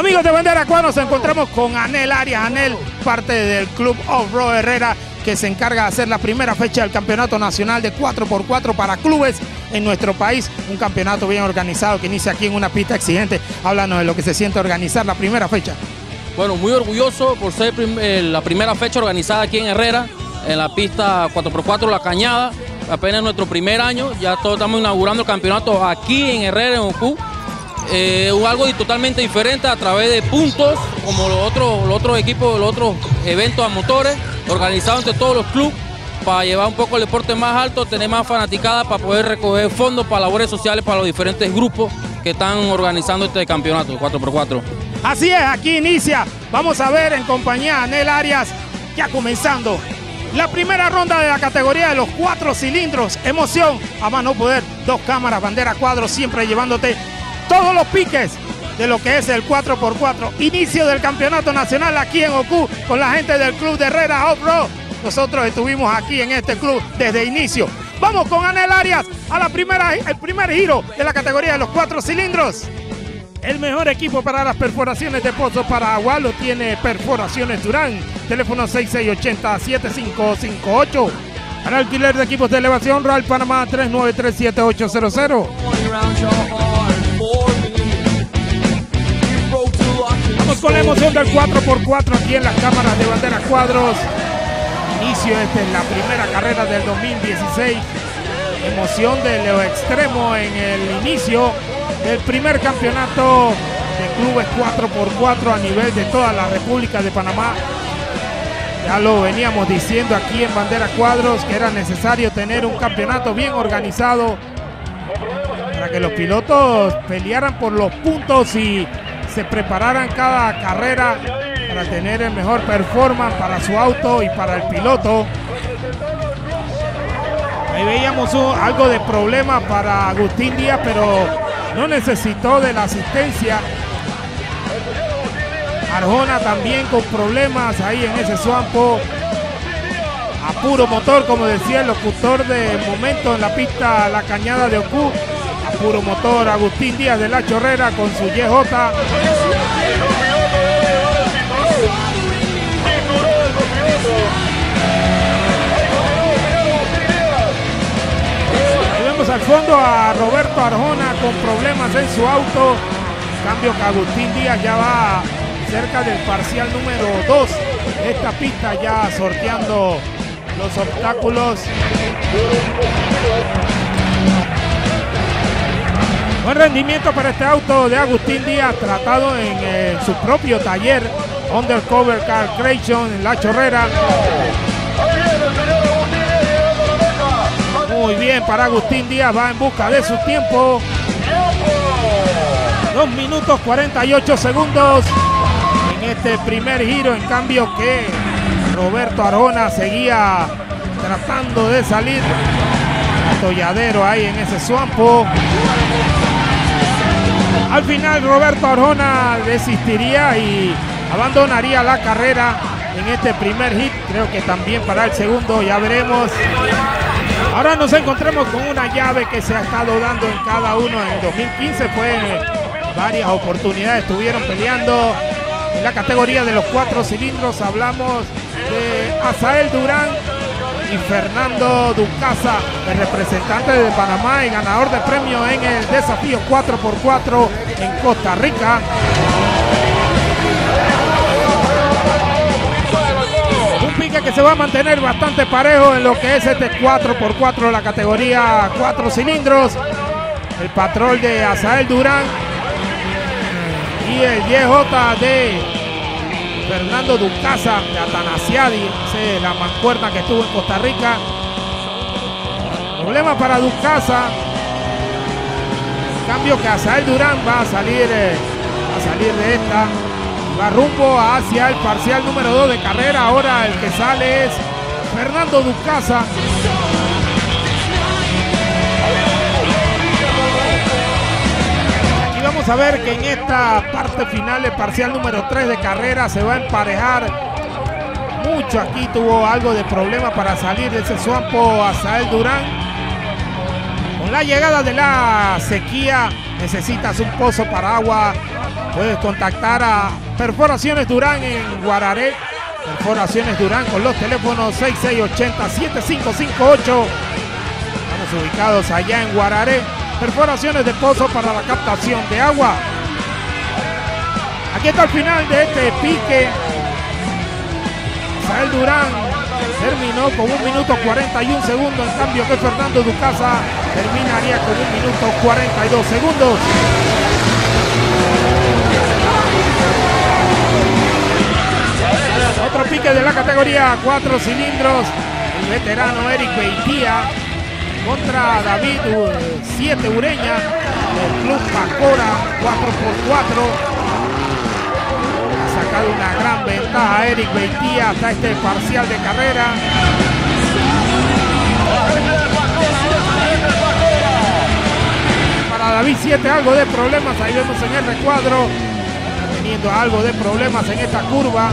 Amigos de Bandera Cuadros, nos encontramos con Anel Arias. Anel, parte del Club Off-Road Herrera, que se encarga de hacer la primera fecha del Campeonato Nacional de 4x4 para clubes en nuestro país. Un campeonato bien organizado que inicia aquí en una pista exigente. Háblanos de lo que se siente organizar la primera fecha. Bueno, muy orgulloso por ser la primera fecha organizada aquí en Herrera, en la pista 4x4 La Cañada. Apenas nuestro primer año, ya todos estamos inaugurando el campeonato aquí en Herrera, en OCU. Algo totalmente diferente a través de puntos, como los otros equipos, los otros eventos a motores, organizados entre todos los clubes, para llevar un poco el deporte más alto, tener más fanaticada, para poder recoger fondos para labores sociales para los diferentes grupos que están organizando este campeonato 4x4. Así es, aquí inicia. Vamos a ver en compañía de Anel Arias, ya comenzando la primera ronda de la categoría de los 4 cilindros. Emoción, a más no poder, 2 cámaras, Bandera Cuadros, siempre llevándote todos los piques de lo que es el 4x4. Inicio del campeonato nacional aquí en OCU con la gente del Club de Herrera Off-Road. Nosotros estuvimos aquí en este club desde inicio. Vamos con Anel Arias a el primer giro de la categoría de los 4 cilindros. El mejor equipo para las perforaciones de pozos para agua lo tiene Perforaciones Durán. Teléfono 6680-7558. Para alquiler de equipos de elevación, Real Panamá 393-7800. Vamos con la emoción del 4x4 aquí en las cámaras de Bandera Cuadros. Inicio, esta es la primera carrera del 2016. Emoción de lo extremo en el inicio del primer campeonato de clubes 4x4 a nivel de toda la República de Panamá. Ya lo veníamos diciendo aquí en Bandera Cuadros que era necesario tener un campeonato bien organizado para que los pilotos pelearan por los puntos y se prepararan cada carrera para tener el mejor performance para su auto y para el piloto. Ahí veíamos algo de problema para Agustín Díaz, pero no necesitó de la asistencia. Arjona también con problemas ahí en ese suampo. A puro motor, como decía el locutor de momento en la pista La Cañada de OCU. A puro motor, Agustín Díaz de la Chorrera con su YJ. Al fondo a Roberto Arjona con problemas en su auto. En cambio que Agustín Díaz ya va cerca del parcial número 2 de esta pista, ya sorteando los obstáculos. Buen rendimiento para este auto de Agustín Díaz, tratado en su propio taller Undercover Car Creation en La Chorrera. Muy bien para Agustín Díaz, va en busca de su tiempo. 2 minutos 48 segundos en este primer giro, en cambio que Roberto Arjona seguía tratando de salir. Atolladero ahí en ese suampo. Al final Roberto Arjona desistiría y abandonaría la carrera en este primer hit. Creo que también para el segundo, ya veremos. Ahora nos encontramos con una llave que se ha estado dando en cada uno. En 2015 fue varias oportunidades, estuvieron peleando en la categoría de los 4 cilindros. Hablamos de Azael Durán y Fernando Ducasa, el representante de Panamá y ganador de premio en el desafío 4x4 en Costa Rica. Que se va a mantener bastante parejo en lo que es este 4x4, la categoría 4 cilindros. El patrón de Azael Durán y el YJ de Fernando Ducasa de Atanasiadi, la mancuerna que estuvo en Costa Rica. Problema para Ducasa. En cambio que Azael Durán va a salir de esta. Va rumbo hacia el parcial número 2 de carrera. Ahora el que sale es Fernando Ducasa. Aquí vamos a ver que en esta parte final, el parcial número 3 de carrera, se va a emparejar mucho. Aquí tuvo algo de problema para salir de ese suampo Azael Durán. Con la llegada de la sequía, necesitas un pozo para agua, puedes contactar a Perforaciones Durán en Guararé. Perforaciones Durán con los teléfonos 6680-7558. Estamos ubicados allá en Guararé. Perforaciones de pozo para la captación de agua. Aquí está el final de este pique. Isael Durán terminó con 1 minuto 41 segundos, en cambio que Fernando Ducasa terminaría con 1 minuto 42 segundos. Otro pique de la categoría 4 cilindros, el veterano Eric Beitía contra David 7 Ureña del Club Pacora 4x4. Ha sacado una gran ventaja Eric Beitía hasta este parcial de carrera. Para David 7 algo de problemas, ahí vemos en el recuadro, está teniendo algo de problemas en esta curva.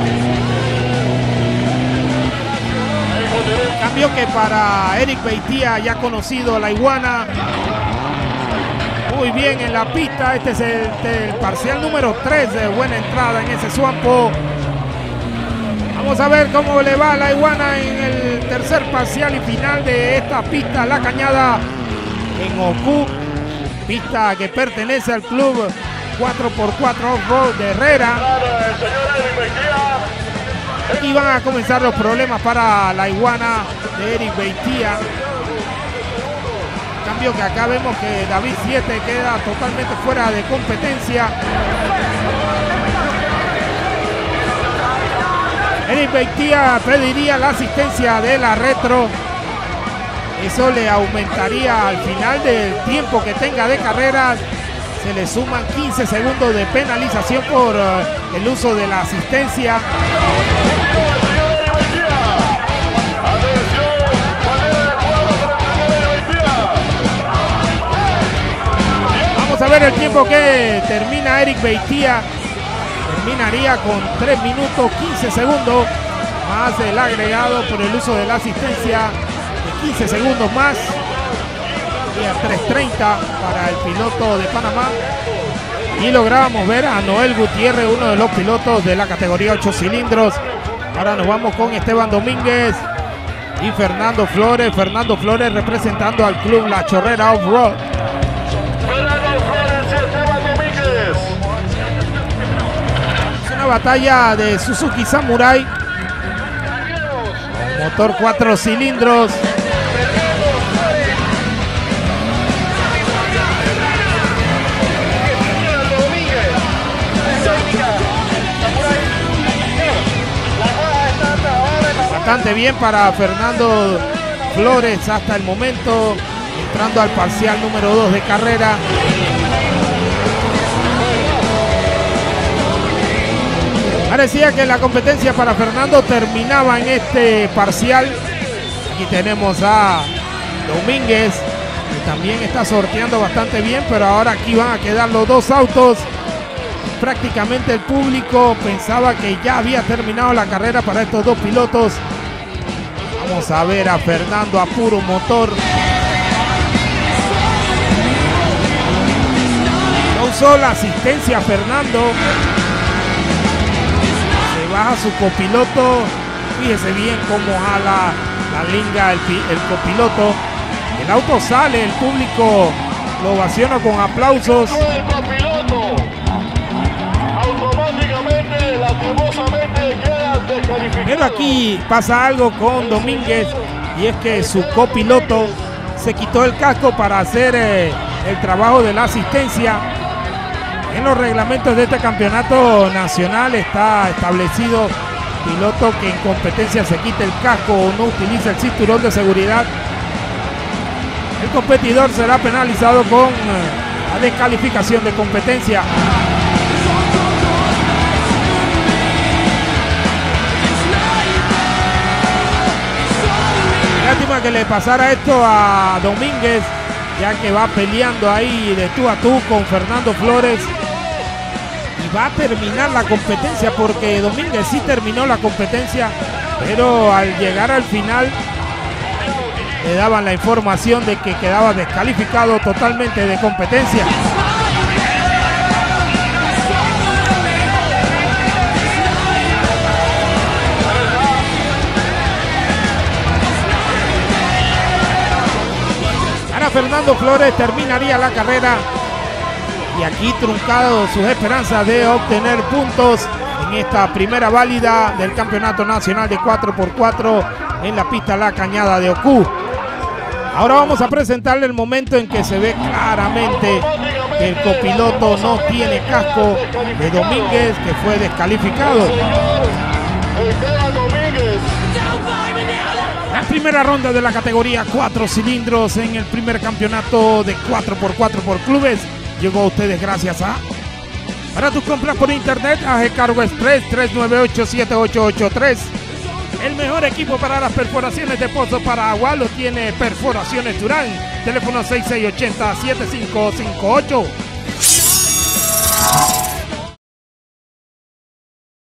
Cambio que para Eric Beitía, ya conocido la iguana, muy bien en la pista. Este es el parcial número 3 de buena entrada en ese Suampo. Vamos a ver cómo le va a la iguana en el tercer parcial y final de esta pista, La Cañada en Ocú, pista que pertenece al club 4x4 Off-Road de Herrera. Aquí van a comenzar los problemas para la iguana de Eric Beitía. Cambio que acá vemos que David 7 queda totalmente fuera de competencia. Eric Beitía pediría la asistencia de la retro. Eso le aumentaría al final del tiempo que tenga de carreras. Se le suman 15 segundos de penalización por el uso de la asistencia. Vamos a ver el tiempo que termina Eric Beitía. Terminaría con 3 minutos 15 segundos más el agregado por el uso de la asistencia de 15 segundos más. A 3:30 para el piloto de Panamá. Y lográbamos ver a Noel Gutiérrez, uno de los pilotos de la categoría 8 cilindros. Ahora nos vamos con Esteban Domínguez y Fernando Flores. Fernando Flores representando al club La Chorrera Off-Road. Es una batalla de Suzuki Samurai, motor 4 cilindros. Bastante bien para Fernando Flores hasta el momento, entrando al parcial número 2 de carrera. Parecía que la competencia para Fernando terminaba en este parcial. Aquí tenemos a Domínguez, que también está sorteando bastante bien, pero ahora aquí van a quedar los dos autos. Prácticamente el público pensaba que ya había terminado la carrera para estos dos pilotos. Vamos a ver a Fernando a puro motor. No usó la asistencia Fernando. Se baja su copiloto. Fíjese bien cómo jala la linga el copiloto. El auto sale, el público lo ovaciona con aplausos. Pero aquí pasa algo con Domínguez, y es que su copiloto se quitó el casco para hacer el trabajo de la asistencia. En los reglamentos de este campeonato nacional está establecido: piloto que en competencia se quite el casco o no utiliza el cinturón de seguridad, el competidor será penalizado con la descalificación de competencia. Lástima que le pasara esto a Domínguez, ya que va peleando ahí de tú a tú con Fernando Flores y va a terminar la competencia, porque Domínguez sí terminó la competencia, pero al llegar al final le daban la información de que quedaba descalificado totalmente de competencia. Para Fernando Flores terminaría la carrera y aquí truncado sus esperanzas de obtener puntos en esta primera válida del Campeonato Nacional de 4x4 en la pista La Cañada de Ocú. Ahora vamos a presentarle el momento en que se ve claramente que el copiloto no tiene casco de Domínguez, que fue descalificado. La primera ronda de la categoría 4 cilindros en el primer campeonato de 4x4 por clubes llegó a ustedes gracias a... Para tus compras por internet, AG Cargo Express 398-7883. El mejor equipo para las perforaciones de pozo para agua lo tiene Perforaciones Durán. Teléfono 6680-7558.